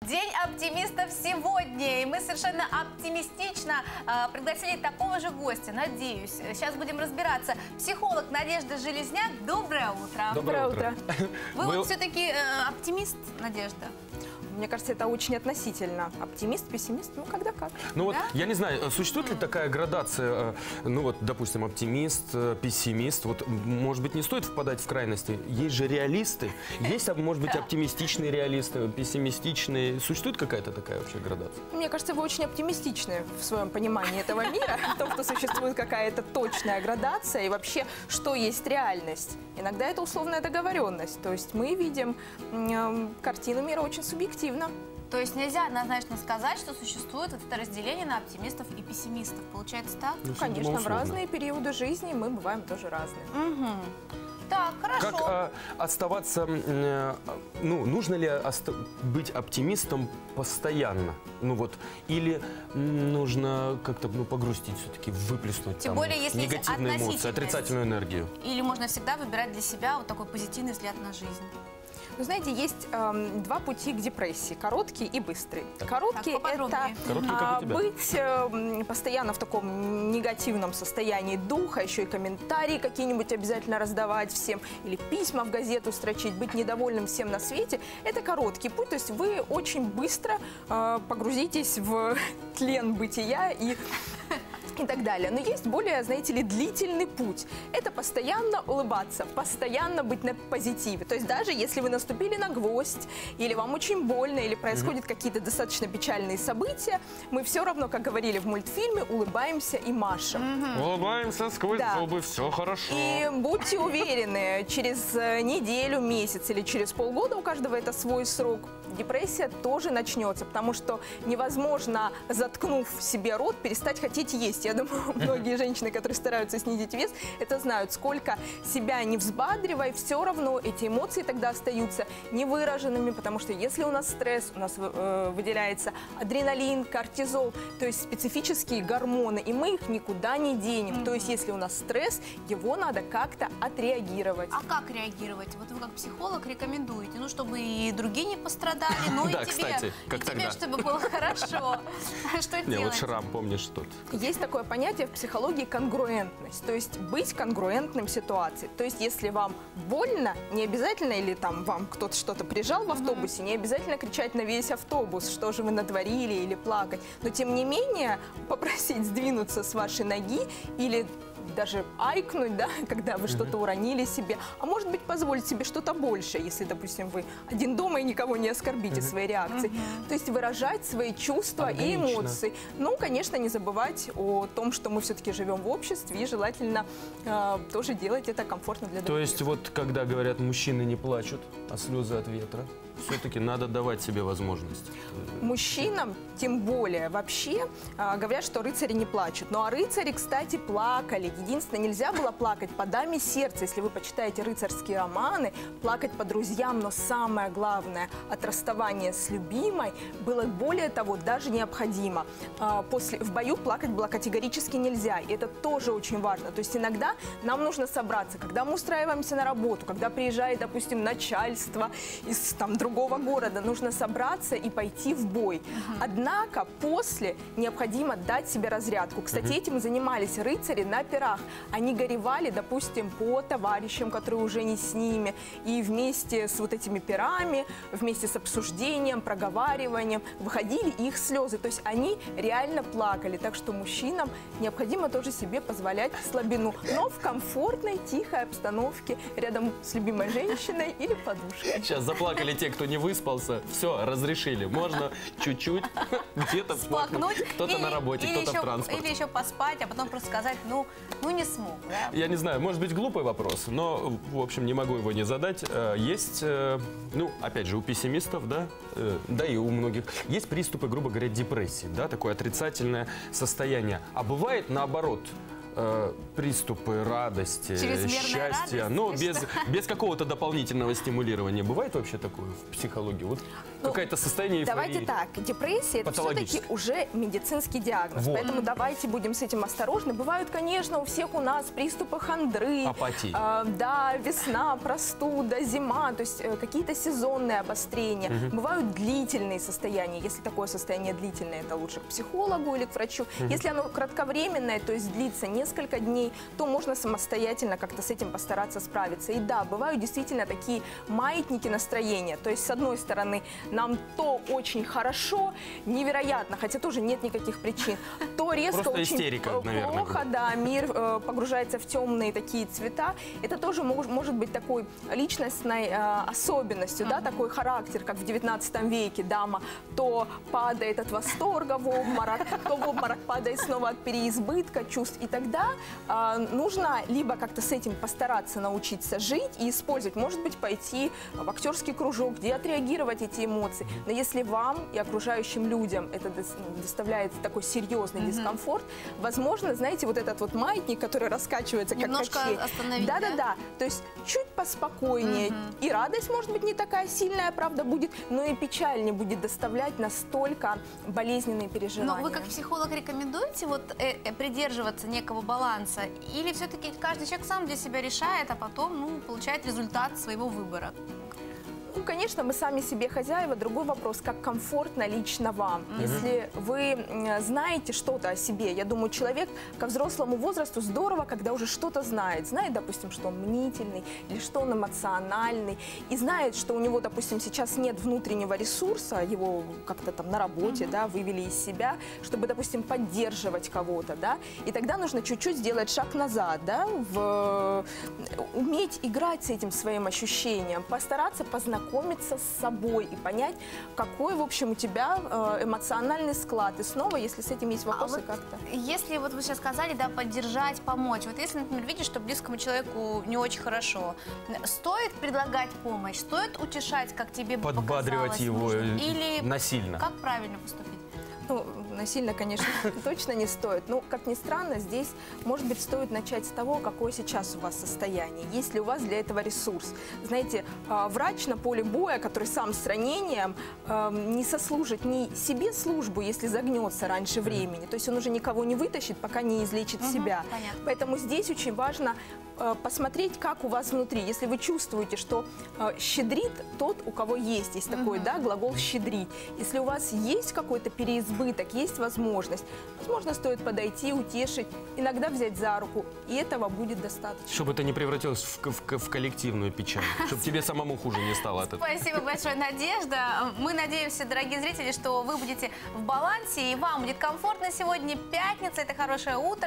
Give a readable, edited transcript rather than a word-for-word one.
День оптимистов сегодня, и мы совершенно оптимистично пригласили такого же гостя, надеюсь. Сейчас будем разбираться. Психолог Надежда Железняк. Доброе утро. Доброе утро. Вы вот все-таки оптимист, Надежда? Мне кажется, это очень относительно. Оптимист, пессимист, ну когда как. Ну вот, Да? я не знаю, существует ли такая градация, ну вот, допустим, оптимист, пессимист, вот, может быть, не стоит впадать в крайности. Есть же реалисты, есть, может быть, оптимистичные реалисты, пессимистичные. Существует какая-то такая вообще градация? Мне кажется, вы очень оптимистичны в своем понимании этого мира, в том, что существует какая-то точная градация и вообще, что есть реальность. Иногда это условная договоренность, то есть мы видим картину мира очень субъективно. То есть нельзя однозначно сказать, что существует вот это разделение на оптимистов и пессимистов. Получается так? Ну, Конечно, в условно. разные периоды жизни мы бываем тоже разные. Так, хорошо. Как оставаться, ну, нужно ли быть оптимистом постоянно? Ну вот, или нужно как-то погрустить все-таки, выплеснуть Тем там более, если есть негативные эмоции, относительность. отрицательную энергию? Или можно всегда выбирать для себя вот такой позитивный взгляд на жизнь? Вы знаете, есть два пути к депрессии, короткий и быстрый. Короткий Так, поподробнее. это Короткий, как у тебя? быть постоянно в таком негативном состоянии духа, еще и комментарии какие-нибудь обязательно раздавать всем, или письма в газету строчить, быть недовольным всем на свете. Это короткий путь, то есть вы очень быстро погрузитесь в тлен бытия и так далее. Но есть более, знаете ли, длительный путь. Это постоянно улыбаться, постоянно быть на позитиве. То есть даже если вы наступили на гвоздь, или вам очень больно, или происходят какие-то достаточно печальные события, мы все равно, как говорили в мультфильме, улыбаемся и машем. Улыбаемся сквозь Да. зубы, все хорошо. И будьте уверены, через неделю, месяц или через полгода, у каждого это свой срок, депрессия тоже начнется, потому что невозможно, заткнув себе рот, перестать хотеть есть. Я думаю, многие женщины, которые стараются снизить вес, это знают, сколько себя не взбадривай, все равно эти эмоции тогда остаются невыраженными, потому что если у нас стресс, у нас выделяется адреналин, кортизол, то есть специфические гормоны, и мы их никуда не денем. То есть если у нас стресс, его надо как-то отреагировать. А как реагировать? Вот вы как психолог рекомендуете, ну, чтобы и другие не пострадали, но Да, и тебе, кстати, как и тебе, тогда. чтобы было хорошо. Что Не, вот делать? шрам, помнишь тот? Есть такое понятие в психологии конгруентность, то есть быть конгруентным ситуации. То есть если вам больно, не обязательно, или там вам кто-то что-то прижал в автобусе, не обязательно кричать на весь автобус, что же вы натворили, или плакать. Но тем не менее попросить сдвинуться с вашей ноги или даже айкнуть, да, когда вы что-то уронили себе, а может быть позволить себе что-то большее, если, допустим, вы один дома и никого не оскорбите своей реакцией. То есть выражать свои чувства и Органично. эмоции. Ну, конечно, не забывать о том, что мы все-таки живем в обществе, и желательно тоже делать это комфортно для других. То есть вот когда говорят, мужчины не плачут, а слезы от ветра, все-таки надо давать себе возможность. Мужчинам, тем более, вообще говорят, что рыцари не плачут. Ну, а рыцари, кстати, плакали. Единственное, нельзя было плакать по даме сердца. Если вы почитаете рыцарские романы, плакать по друзьям, но самое главное, от расставания с любимой было, более того, даже необходимо. В бою плакать было категорически нельзя. И это тоже очень важно. То есть иногда нам нужно собраться, когда мы устраиваемся на работу, когда приезжает, допустим, начальство из другого города, нужно собраться и пойти в бой. Однако после необходимо дать себе разрядку. Кстати, этим занимались рыцари на пирах. Они горевали, допустим, по товарищам, которые уже не с ними. И вместе с вот этими пирами, вместе с обсуждением, проговариванием, выходили их слезы. То есть они реально плакали. Так что мужчинам необходимо тоже себе позволять слабину. Но в комфортной, тихой обстановке, рядом с любимой женщиной или подушкой. Сейчас заплакали те, кто не выспался. Все, разрешили. Можно чуть-чуть где-то плакнуть. Кто-то на работе, кто-то в транспорте. Или еще поспать, а потом просто сказать, ну не смог, да? Я не знаю, может быть, глупый вопрос, но, в общем, не могу его не задать. Есть, ну, опять же, у пессимистов, да, да и у многих, есть приступы, грубо говоря, депрессии, да, такое отрицательное состояние. А бывает наоборот, приступы радости, Чрезмерная счастья, радость, но или без какого-то дополнительного стимулирования. Бывает вообще такое в психологии? Вот какое-то состояние эйфории. Давайте так, депрессия это все-таки Патологически. уже медицинский диагноз, Вот. поэтому давайте будем с этим осторожны. Бывают, конечно, у всех у нас приступы хандры, Апатии. да, весна, простуда, зима, то есть какие-то сезонные обострения. Бывают длительные состояния. Если такое состояние длительное, это лучше к психологу или к врачу. Если оно кратковременное, то есть длится несколько дней, то можно самостоятельно как-то с этим постараться справиться. И да, бывают действительно такие маятники настроения. То есть, с одной стороны, нам то очень хорошо, невероятно, хотя тоже нет никаких причин, то резко Просто очень истерика, наверное, плохо, будет. да, мир погружается в темные такие цвета. Это тоже может быть такой личностной особенностью, да, такой характер, как в 19 веке дама то падает от восторга в обморок, то в обморок падает снова от переизбытка чувств. И тогда нужно либо как-то с этим постараться научиться жить и использовать, может быть, пойти в актерский кружок, где отреагировать эти эмоции. Но если вам и окружающим людям это доставляет такой серьезный дискомфорт, возможно, знаете, вот этот вот маятник, который раскачивается как Немножко качель. остановить, Да-да-да. То есть чуть поспокойнее. И радость, может быть, не такая сильная, правда, будет, но и печаль не будет доставлять настолько болезненные переживания. Но вы как психолог рекомендуете вот придерживаться некого баланса? Или все-таки каждый человек сам для себя решает, а потом получает результат своего выбора? Ну, конечно, мы сами себе хозяева. Другой вопрос, как комфортно лично вам. Если вы знаете что-то о себе, я думаю, человек ко взрослому возрасту здорово, когда уже что-то знает. Знает, допустим, что он мнительный или что он эмоциональный. И знает, что у него, допустим, сейчас нет внутреннего ресурса, его как-то там на работе, да, вывели из себя, чтобы, допустим, поддерживать кого-то, да. И тогда нужно чуть-чуть сделать шаг назад, да, уметь играть с этим своим ощущением, постараться познакомиться с собой и понять, какой, в общем, у тебя эмоциональный склад. И снова, если с этим есть вопросы, как-то... Если вот вы сейчас сказали, да, поддержать, помочь. Вот если, например, видишь, что близкому человеку не очень хорошо, стоит предлагать помощь, стоит утешать, как тебе бы Подбадривать показалось, его нужно? Или насильно. как правильно поступить? Ну, насильно, конечно, точно не стоит. Но, как ни странно, здесь, может быть, стоит начать с того, какое сейчас у вас состояние. Есть ли у вас для этого ресурс? Знаете, врач на поле боя, который сам с ранением, не сослужит ни себе службу, если загнется раньше времени. То есть он уже никого не вытащит, пока не излечит себя. Понятно. Поэтому здесь очень важно посмотреть, как у вас внутри. Если вы чувствуете, что щедрит тот, у кого есть такой, да, глагол щедрить. Если у вас есть какой-то переизбыток, есть возможность, возможно, стоит подойти, утешить, иногда взять за руку, и этого будет достаточно. Чтобы это не превратилось в коллективную печаль, чтобы тебе самому хуже не стало от этого. Спасибо большое, Надежда. Мы надеемся, дорогие зрители, что вы будете в балансе и вам будет комфортно сегодня. Пятница, это хорошее утро.